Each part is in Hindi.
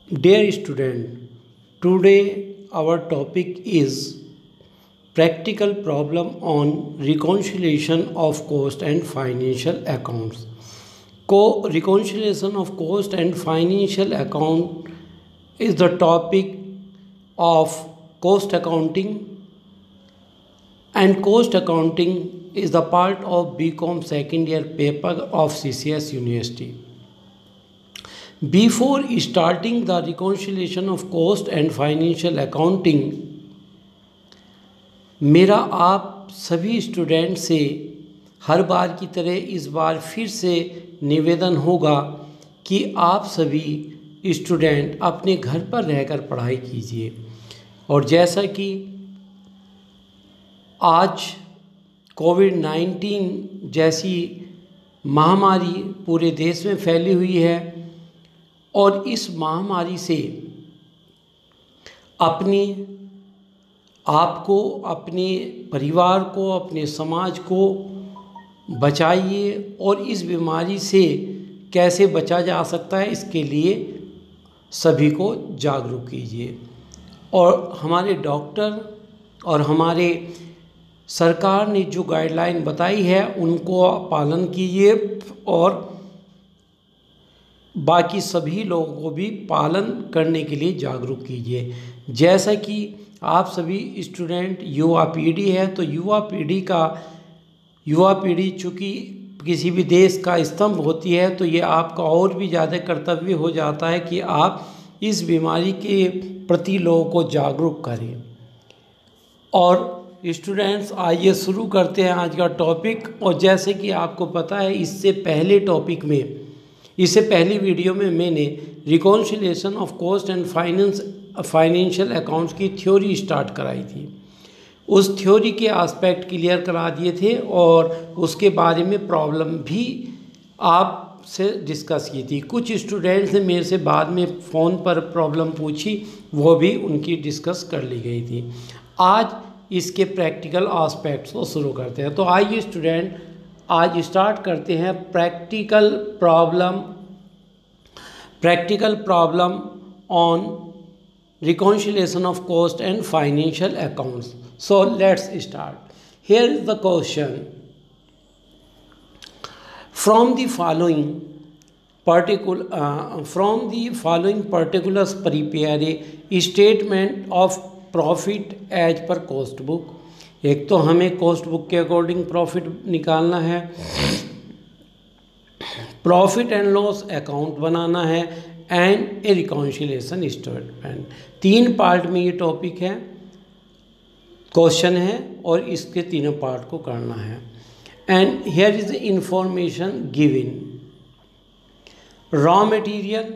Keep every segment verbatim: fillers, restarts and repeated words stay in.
Dear student, today our topic is practical problem on reconciliation of cost and financial accounts. Co- reconciliation of cost and financial account is the topic of cost accounting, and cost accounting is the part of B Com second year paper of C C S University. Before starting the reconciliation of cost and financial accounting, मेरा आप सभी स्टूडेंट से हर बार की तरह इस बार फिर से निवेदन होगा कि आप सभी स्टूडेंट अपने घर पर रहकर पढ़ाई कीजिए। और जैसा कि आज कोविड नाइन्टीन जैसी महामारी पूरे देश में फैली हुई है और इस महामारी से अपनी आपको, अपने परिवार को, अपने समाज को बचाइए और इस बीमारी से कैसे बचा जा सकता है इसके लिए सभी को जागरूक कीजिए। और हमारे डॉक्टर और हमारे सरकार ने जो गाइडलाइन बताई है उनको पालन कीजिए और बाकी सभी लोगों को भी पालन करने के लिए जागरूक कीजिए। जैसा कि आप सभी स्टूडेंट युवा पीढ़ी है, तो युवा पीढ़ी का युवा पीढ़ी चूँकि किसी भी देश का स्तंभ होती है, तो ये आपका और भी ज़्यादा कर्तव्य हो जाता है कि आप इस बीमारी के प्रति लोगों को जागरूक करें। और स्टूडेंट्स, आइए शुरू करते हैं आज का टॉपिक। और जैसे कि आपको पता है, इससे पहले टॉपिक में इससे पहली वीडियो में मैंने reconciliation of cost and finance financial accounts की थ्योरी स्टार्ट कराई थी। उस थ्योरी के एस्पेक्ट क्लियर करा दिए थे और उसके बारे में प्रॉब्लम भी आपसे डिस्कस की थी। कुछ स्टूडेंट्स ने मेरे से बाद में फ़ोन पर प्रॉब्लम पूछी, वो भी उनकी डिस्कस कर ली गई थी। आज इसके प्रैक्टिकल एस्पेक्ट्स को शुरू करते हैं। तो आइए स्टूडेंट, आज स्टार्ट करते हैं practical problem practical problem on reconciliation of cost and financial accounts. So let's start. Here is the question. From the following particular uh, from the following particulars prepare a statement of profit as per cost book. एक तो हमें कोस्ट बुक के अकॉर्डिंग प्रॉफिट निकालना है, प्रॉफिट एंड लॉस अकाउंट बनाना है एंड ए रिकॉन्सिलिएशन स्टेटमेंट। तीन पार्ट में ये टॉपिक है, क्वेश्चन है और इसके तीनों पार्ट को करना है। And here is the information given. Raw material,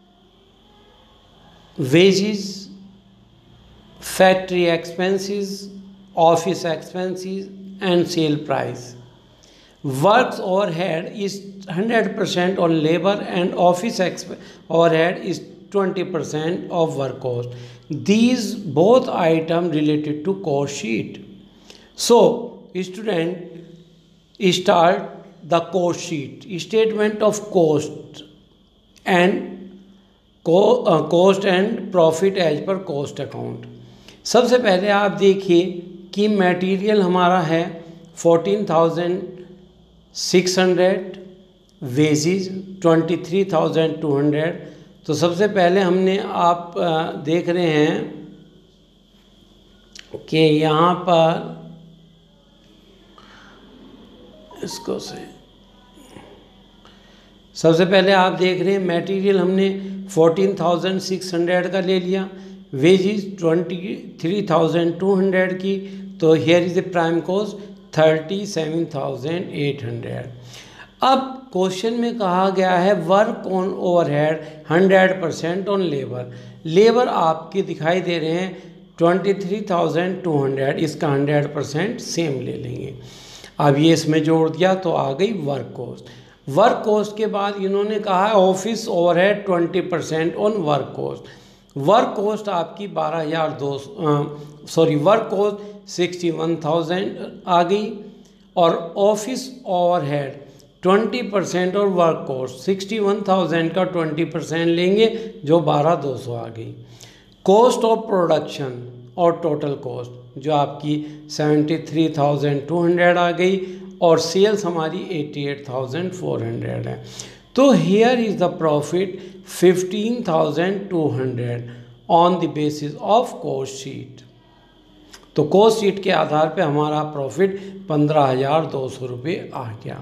wages, factory expenses, office expenses and sale price. Works overhead is one hundred percent on labor and office overhead is twenty percent of work cost. These both items related to cost sheet. So student, start the cost sheet, statement of cost and co, uh, cost and profit as per cost account. सबसे पहले आप देखिए कि मटेरियल हमारा है fourteen thousand six hundred, wages twenty three thousand two hundred. तो सबसे पहले हमने आप देख रहे हैं कि यहाँ पर इसको से सबसे पहले आप देख रहे हैं मटेरियल हमने फोर्टीन थाउजेंड सिक्स हंड्रेड का ले लिया, wages twenty three thousand two hundred की। तो here is the prime cost thirty seven thousand eight hundred. अब क्वेश्चन में कहा गया है work on overhead hundred percent on labour. Labour आपके दिखाई दे रहे हैं twenty three thousand two hundred, इसका हंड्रेड परसेंट सेम ले लेंगे। अब ये इसमें जोड़ दिया तो आ गई वर्क कॉस्ट। वर्क कॉस्ट के बाद इन्होंने कहा है office overhead twenty percent on work cost. Work cost आपकी बारह हज़ार दो sorry work cost sixty one thousand आ गई और ऑफिस ओवरहेड ट्वेंटी परसेंट और work cost sixty one thousand का ट्वेंटी परसेंट लेंगे जो बारह दो सौ आ गई। कॉस्ट ऑफ प्रोडक्शन और टोटल कॉस्ट जो आपकी seventy three thousand two hundred आ गई और सेल्स हमारी eighty eight thousand four hundred है। तो here is the profit fifteen thousand two hundred on the basis of cost sheet. तो कॉस्ट शीट के आधार पे हमारा प्रॉफिट पंद्रह हज़ार दो सौ रुपये आ गया।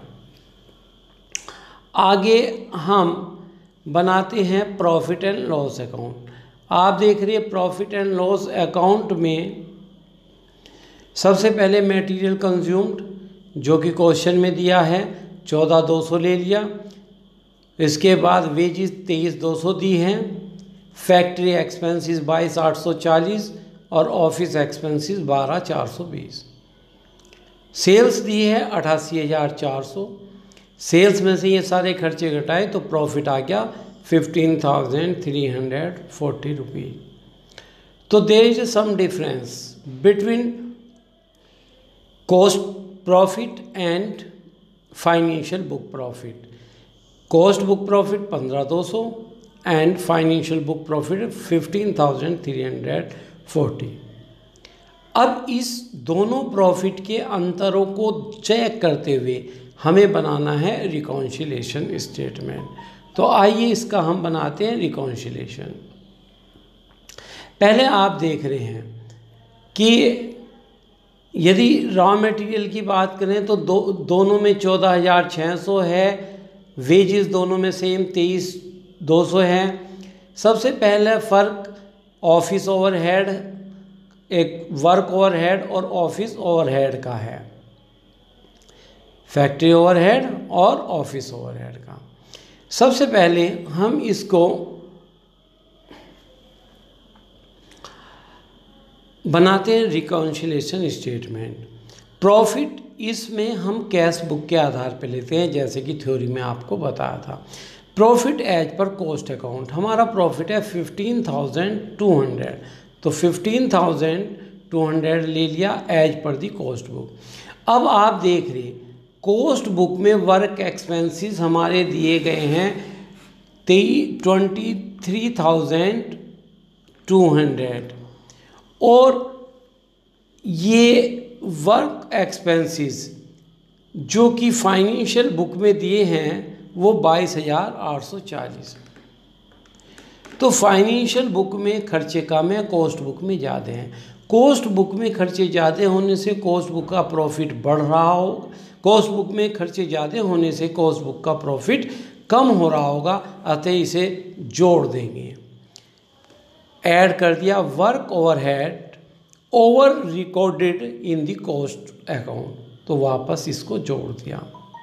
आगे हम बनाते हैं प्रॉफिट एंड लॉस अकाउंट। आप देख रहे हैं प्रॉफिट एंड लॉस अकाउंट में सबसे पहले मटेरियल कंज्यूम्ड जो कि क्वेश्चन में दिया है चौदह दो सौ ले लिया। इसके बाद वेजेस तेईस दो सौ दी हैं, फैक्ट्री एक्सपेंसेस बाईस आठ सौ चालीस और ऑफिस एक्सपेंसेस बारह चार सौ बीस। सेल्स दी है अठासी हज़ार चार सौ। सेल्स में से ये सारे खर्चे घटाए तो प्रॉफिट आ गया fifteen thousand three hundred forty rupees. तो there is some difference between cost profit and financial book profit. Cost book profit पंद्रह दो सौ and financial book profit fifteen thousand three hundred forty. अब इस दोनों प्रॉफिट के अंतरों को चेक करते हुए हमें बनाना है रिकॉन्सिलेशन स्टेटमेंट। तो आइए इसका हम बनाते हैं रिकॉन्सिलेशन। पहले आप देख रहे हैं कि यदि रॉ मटेरियल की बात करें तो दो दोनों में चौदह हज़ार छः सौ है, वेजेस दोनों में सेम तेईस दो सौ है। सबसे पहले फ़र्क ऑफिस ओवरहेड, एक वर्क ओवरहेड और ऑफिस ओवरहेड का है, फैक्ट्री ओवरहेड और ऑफिस ओवरहेड का। सबसे पहले हम इसको बनाते हैं रिकॉन्सिलेशन स्टेटमेंट। प्रॉफिट इसमें हम कैश बुक के आधार पे लेते हैं जैसे कि थ्योरी में आपको बताया था। प्रॉफिट एज पर कॉस्ट अकाउंट, हमारा प्रॉफिट है फिफ्टीन थाउजेंड टू हंड्रेड, तो फिफ्टीन थाउजेंड टू हंड्रेड ले लिया एज पर दी कॉस्ट बुक। अब आप देख रहे कॉस्ट बुक में वर्क एक्सपेंसेस हमारे दिए गए हैं तेई twenty three thousand two hundred और ये वर्क एक्सपेंसेस जो कि फाइनेंशियल बुक में दिए हैं वो बाईस हज़ार आठ सौ चालीस। तो फाइनेंशियल बुक में खर्चे कम है, कॉस्ट बुक में ज़्यादा हैं। कॉस्ट बुक में खर्चे ज़्यादा होने से कॉस्ट बुक का प्रॉफिट बढ़ रहा हो, कॉस्ट बुक में खर्चे ज़्यादा होने से कॉस्ट बुक का प्रॉफिट कम हो रहा होगा, अतः इसे जोड़ देंगे। ऐड कर दिया work overhead over recorded in the cost account, तो वापस इसको जोड़ दिया।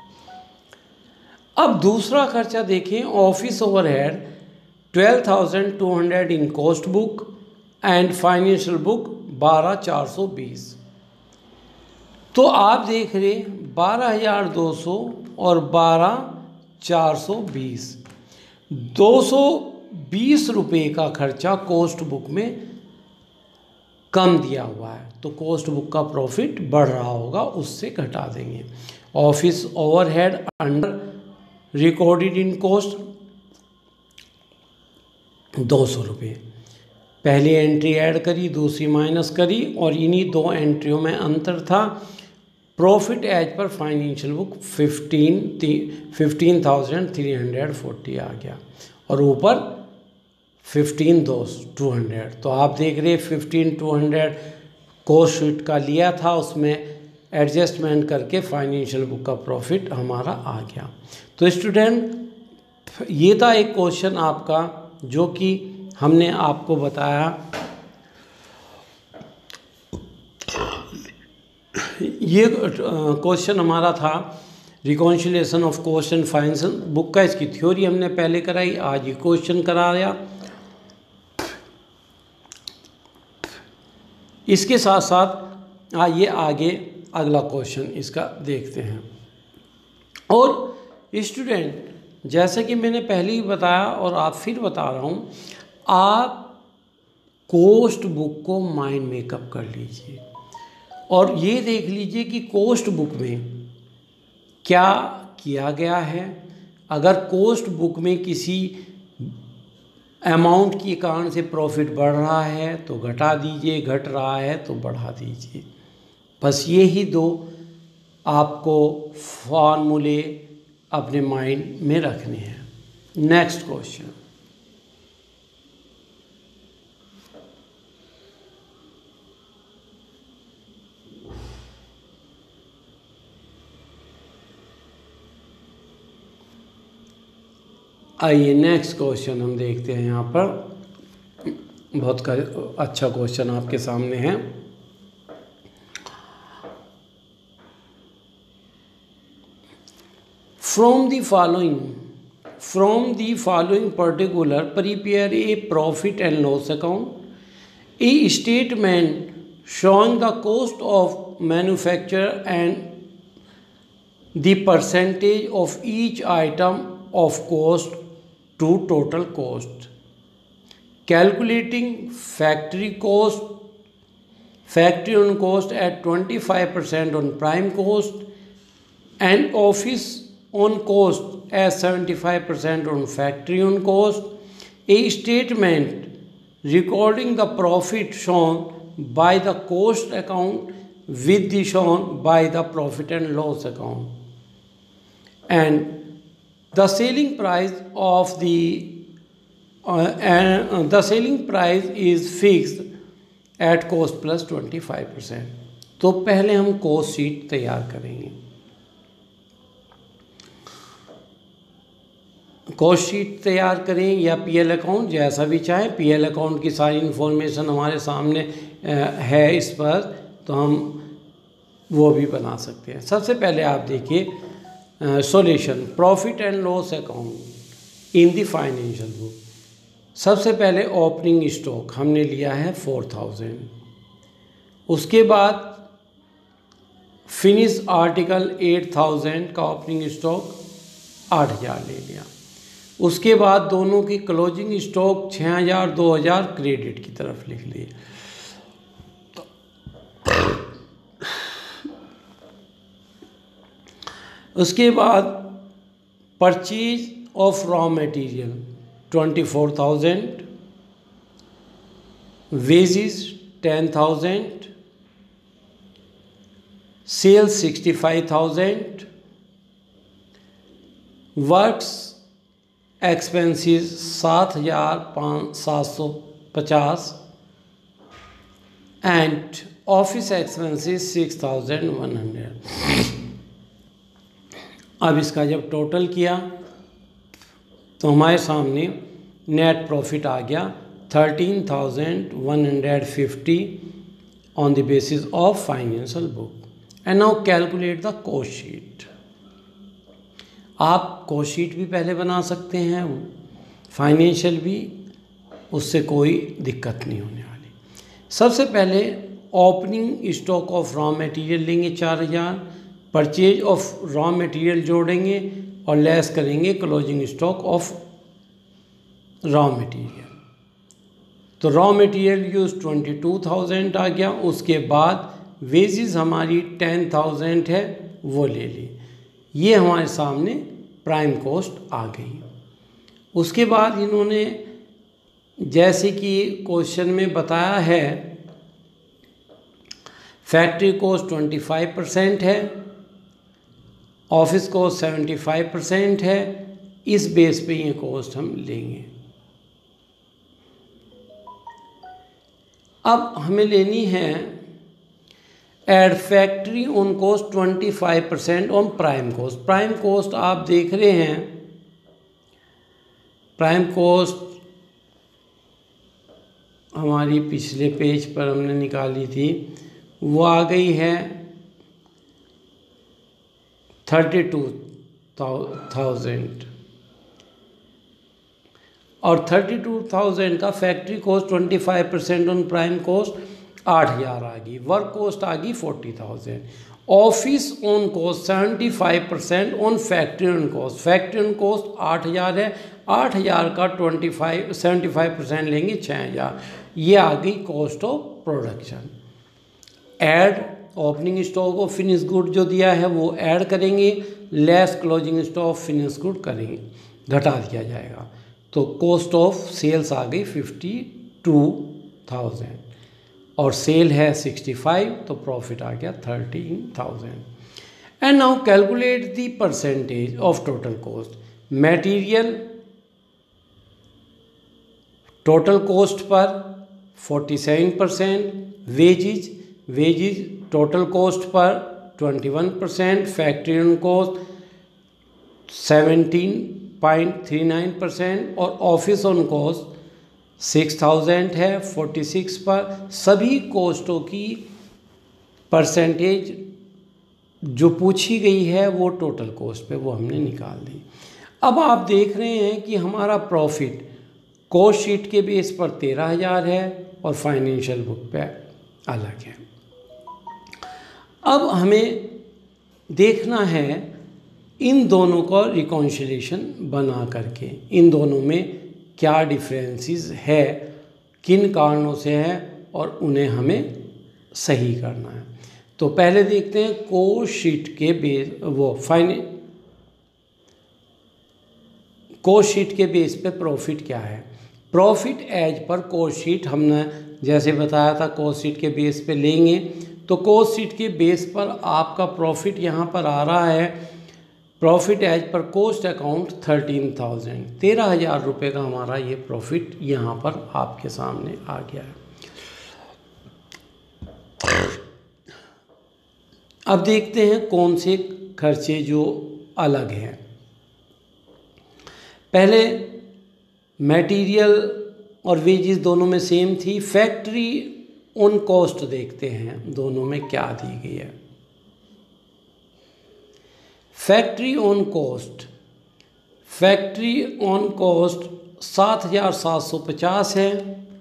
अब दूसरा खर्चा देखें, office overhead twelve thousand two hundred in cost book and financial book बारह चार सौ बीस। तो आप देख रहे बारह हज़ार दो सौ और बारह चार सौ बीस, दो सौ बीस रुपये का खर्चा कॉस्ट बुक में कम दिया हुआ है, तो कॉस्ट बुक का प्रॉफिट बढ़ रहा होगा, उससे घटा देंगे। Office overhead under recorded in cost दो सौ रुपये, पहली एंट्री ऐड करी, दूसरी माइनस करी और इन्हीं दो एंट्रियों में अंतर था। प्रॉफिट एज पर financial book fifteen fifteen thousand three hundred forty आ गया और ऊपर फिफ्टीन दो टू हंड्रेड। तो आप देख रहे fifteen two hundred cost sheet का लिया था, उसमें एडजस्टमेंट करके फाइनेंशियल बुक का प्रॉफिट हमारा आ गया। तो स्टूडेंट ये था एक क्वेश्चन आपका जो कि हमने आपको बताया। ये क्वेश्चन हमारा था reconciliation of cost and financial book का, इसकी थ्योरी हमने पहले कराई, आज ये क्वेश्चन कराया। इसके साथ साथ आइए आगे अगला क्वेश्चन इसका देखते हैं। और स्टूडेंट जैसे कि मैंने पहले ही बताया और आप फिर बता रहा हूँ, आप कॉस्ट बुक को माइंड मेकअप कर लीजिए और ये देख लीजिए कि कॉस्ट बुक में क्या किया गया है। अगर कॉस्ट बुक में किसी अमाउंट के कारण से प्रॉफिट बढ़ रहा है तो घटा दीजिए, घट रहा है तो बढ़ा दीजिए। बस ये ही दो आपको फॉर्मूले अपने माइंड में रखने हैं। नेक्स्ट क्वेश्चन, आइए नेक्स्ट क्वेश्चन हम देखते हैं। यहाँ पर बहुत अच्छा क्वेश्चन आपके सामने है। From the following from the following particular prepare a profit and loss account. A statement showing the cost of manufacture and the percentage of each item of cost to total cost, calculating factory cost, factory on cost at twenty-five percent on prime cost and office on cost as seventy-five percent on factory on cost. A statement recording the profit shown by the cost account with the shown by the profit and loss account, and the selling price of the uh, and uh, the selling price is fixed at cost plus twenty-five percent. तो पहले हम कॉस्ट शीट तैयार करेंगे। कॉस्ट शीट तैयार करें या पीएल अकाउंट, जैसा भी चाहे। पीएल अकाउंट की सारी इन्फॉर्मेशन हमारे सामने है इस पर, तो हम वो भी बना सकते हैं। सबसे पहले आप देखिए solution, profit and loss account in the financial book. सबसे पहले ओपनिंग स्टॉक हमने लिया है फोर थाउजेंड। उसके बाद फिनिश आर्टिकल एट थाउजेंड का ओपनिंग स्टॉक आठ हज़ार ले लिया। उसके बाद दोनों की क्लोजिंग स्टॉक छः हज़ार दो हज़ार क्रेडिट की तरफ लिख लिए। उसके बाद purchase of raw material twenty four thousand, wages ten thousand, sales sixty five thousand, works expenses सात हज़ार पाँच सात सौ पचास and office expenses six thousand one hundred. अब इसका जब टोटल किया तो हमारे सामने नेट प्रॉफिट आ गया thirteen thousand one hundred fifty on the basis of financial book. And now calculate the cost sheet. आप कॉस्ट शीट भी पहले बना सकते हैं, फाइनेंशियल भी, उससे कोई दिक्कत नहीं होने वाली। सबसे पहले opening stock of raw material लेंगे चार हज़ार, परचेज ऑफ रॉ मटेरियल जोड़ेंगे और लेस करेंगे closing stock of raw material. तो raw material use twenty two thousand आ गया। उसके बाद वेजेस हमारी टेन थाउजेंड है, वो ले ली। ये हमारे सामने प्राइम कॉस्ट आ गई। उसके बाद इन्होंने जैसे कि क्वेश्चन में बताया है, factory cost twenty five percent है, office cost seventy five percent है। इस बेस पे ये कॉस्ट हम लेंगे। अब हमें लेनी है add factory on cost twenty five percent on prime cost. Prime cost आप देख रहे हैं, प्राइम कॉस्ट हमारी पिछले पेज पर हमने निकाली थी, वो आ गई है थर्टी टू थाउजेंड और थर्टी टू थाउजेंड का factory cost twenty five percent on prime cost आठ हज़ार आ गई। वर्क कॉस्ट आ गई forty thousand. Office on cost seventy five percent on factory on cost. Factory on cost आठ हज़ार है, आठ हज़ार का twenty five seventy five percent लेंगे छः हज़ार। ये आ गई cost of production. Add opening stock और फिनिश गुड जो दिया है वो ऐड करेंगे, less closing stock finish good करेंगे, घटा दिया जाएगा। तो कॉस्ट ऑफ सेल्स आ गई फिफ्टी टू थाउजेंड और सेल है सिक्सटी फाइव, तो प्रॉफिट आ गया thirteen thousand. And now calculate the percentage of total cost. Material total cost पर forty seven percent, wages wages total cost पर twenty one percent, factory on cost seventeen point three nine percent और office on cost six thousand है फोर्टी सिक्स पर। सभी कॉस्टों की परसेंटेज जो पूछी गई है वो टोटल कॉस्ट पे वो हमने निकाल दी। अब आप देख रहे हैं कि हमारा प्रॉफिट कॉस्ट शीट के बेस पर तेरह हज़ार है और फाइनेंशियल बुक पे अलग है। अब हमें देखना है इन दोनों का रिकॉन्सिलिएशन बना करके इन दोनों में क्या डिफरेंसेस है, किन कारणों से है और उन्हें हमें सही करना है। तो पहले देखते हैं कॉस्ट शीट के बेस वो फाइने कॉस्ट शीट के बेस पे प्रॉफिट क्या है। प्रॉफिट एज पर कॉस्ट शीट हमने जैसे बताया था कॉस्ट शीट के बेस पे लेंगे, तो कॉस्ट शीट के बेस पर आपका प्रॉफिट यहाँ पर आ रहा है। प्रॉफिट एज पर कॉस्ट अकाउंट थर्टीन थाउजेंड, तेरह हज़ार रुपये का हमारा ये प्रॉफिट यहाँ पर आपके सामने आ गया है। अब देखते हैं कौन से खर्चे जो अलग हैं। पहले मटेरियल और वेजेस दोनों में सेम थी। फैक्ट्री ऑन कॉस्ट देखते हैं दोनों में क्या दी गई है। Factory on cost factory on cost सात हज़ार सात सौ पचास है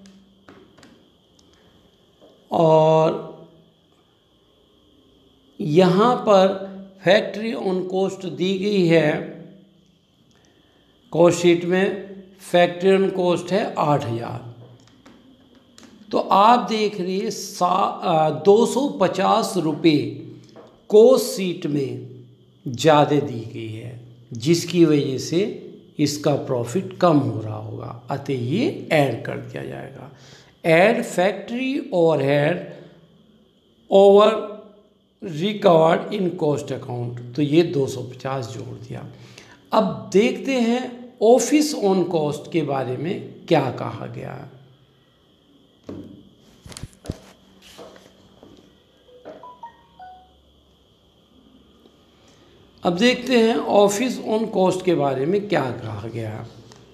और यहाँ पर फैक्ट्री ऑन कॉस्ट दी गई है कॉस्ट शीट में। फैक्ट्री ऑन कॉस्ट है आठ हज़ार। तो आप देख रही है सा दो सौ पचास रुपये कॉस्ट शीट में ज़्यादा दी गई है, जिसकी वजह से इसका प्रॉफिट कम हो रहा होगा, अतः ये ऐड कर दिया जाएगा। Add factory overhead over recovered in cost account, तो ये दो सौ पचास जोड़ दिया। अब देखते हैं ऑफिस ऑन कॉस्ट के बारे में क्या कहा गया है। अब देखते हैं ऑफिस ऑन कॉस्ट के बारे में क्या कहा गया है।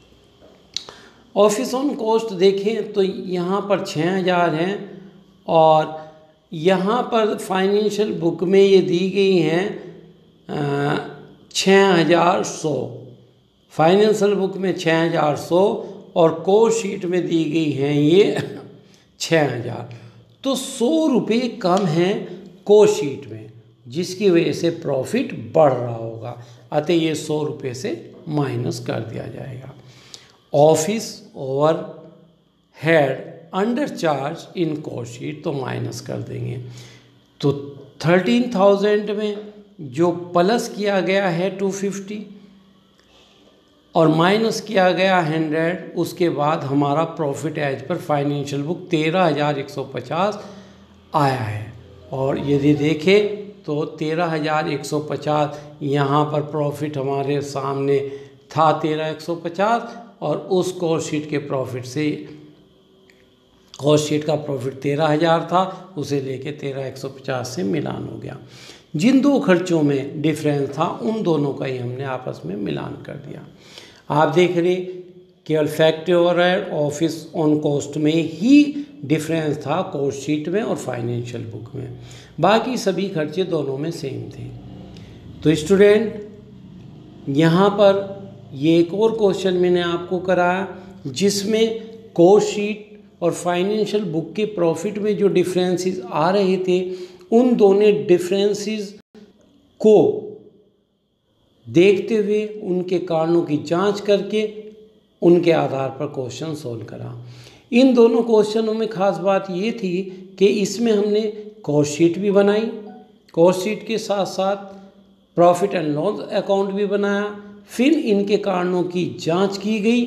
ऑफिस ऑन कॉस्ट देखें तो यहाँ पर छः हज़ार हैं और यहाँ पर फाइनेंशियल बुक में ये दी गई हैं छः हज़ार सौ, फाइनेंशियल बुक में छः हज़ार सौ और कॉस्ट शीट में दी गई हैं ये छः हज़ार। तो सौ रुपये कम हैं कॉस्ट शीट में, जिसकी वजह से प्रॉफिट बढ़ रहा होगा, अतः ये सौ रुपये से माइनस कर दिया जाएगा। Office overhead under charge in cost sheet, तो माइनस कर देंगे। तो थर्टीन थाउजेंड में जो प्लस किया गया है टू फिफ्टी और माइनस किया गया हंड्रेड, उसके बाद हमारा प्रॉफिट एज पर फाइनेंशियल बुक तेरह हज़ार एक सौ पचास आया है। और यदि देखें तो तेरह हज़ार एक सौ पचास यहाँ पर प्रॉफिट हमारे सामने था तेरह एक सौ पचास और उस कॉस्ट शीट के प्रॉफिट से कॉस्ट शीट का प्रॉफिट तेरह हज़ार था, उसे लेके तेरह एक सौ पचास से मिलान हो गया। जिन दो खर्चों में डिफरेंस था उन दोनों का ही हमने आपस में मिलान कर दिया। आप देख रहे केवल factory overhead office on cost में ही डिफरेंस था कॉस्ट शीट में और फाइनेंशियल बुक में, बाकी सभी खर्चे दोनों में सेम थे। तो स्टूडेंट यहाँ पर ये एक और क्वेश्चन मैंने आपको कराया जिसमें कॉस्ट शीट और फाइनेंशियल बुक के प्रॉफिट में जो डिफरेंसेस आ रहे थे उन दोनों डिफरेंसेस को देखते हुए उनके कारणों की जांच करके उनके आधार पर क्वेश्चन सॉल्व करा। इन दोनों क्वेश्चनों में खास बात ये थी कि इसमें हमने कॉस्ट शीट भी बनाई, कॉस्ट शीट के साथ साथ प्रॉफिट एंड लॉस अकाउंट भी बनाया। फिर इनके कारणों की जांच की गई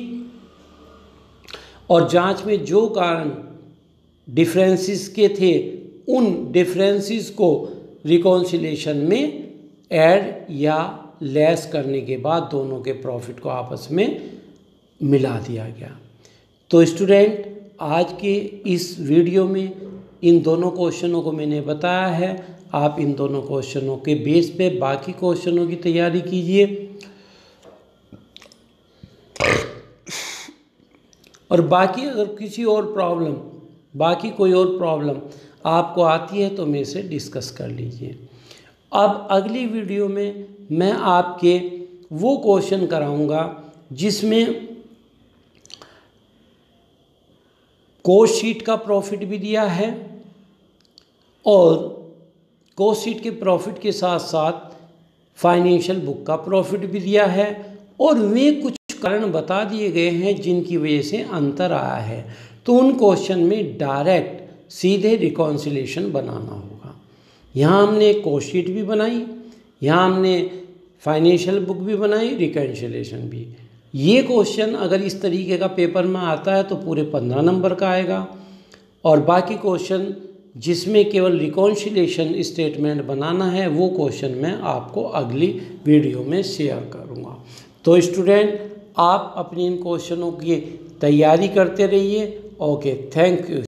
और जांच में जो कारण डिफरेंसेस के थे उन डिफरेंसेस को रिकॉन्सिलेशन में ऐड या लेस करने के बाद दोनों के प्रॉफिट को आपस में मिला दिया गया। तो स्टूडेंट, आज के इस वीडियो में इन दोनों क्वेश्चनों को मैंने बताया है। आप इन दोनों क्वेश्चनों के बेस पे बाकी क्वेश्चनों की तैयारी कीजिए और बाकी अगर किसी और प्रॉब्लम बाकी कोई और प्रॉब्लम आपको आती है तो मेरे से डिस्कस कर लीजिए। अब अगली वीडियो में मैं आपके वो क्वेश्चन कराऊंगा जिसमें कॉस्ट शीट का प्रॉफिट भी दिया है और कॉस्ट शीट के प्रॉफिट के साथ साथ फाइनेंशियल बुक का प्रॉफिट भी दिया है और वे कुछ कारण बता दिए गए हैं जिनकी वजह से अंतर आया है। तो उन क्वेश्चन में डायरेक्ट सीधे रिकॉन्सिलेशन बनाना होगा। यहाँ हमने कॉस्ट शीट भी बनाई, यहाँ हमने फाइनेंशियल बुक भी बनाई, रिकॉन्सिलेशन भी। ये क्वेश्चन अगर इस तरीके का पेपर में आता है तो पूरे पंद्रह नंबर का आएगा और बाकी क्वेश्चन जिसमें केवल रिकॉन्सिलेशन स्टेटमेंट बनाना है वो क्वेश्चन मैं आपको अगली वीडियो में शेयर करूँगा। तो स्टूडेंट, आप अपनी इन क्वेश्चनों की तैयारी करते रहिए। Okay, thank you.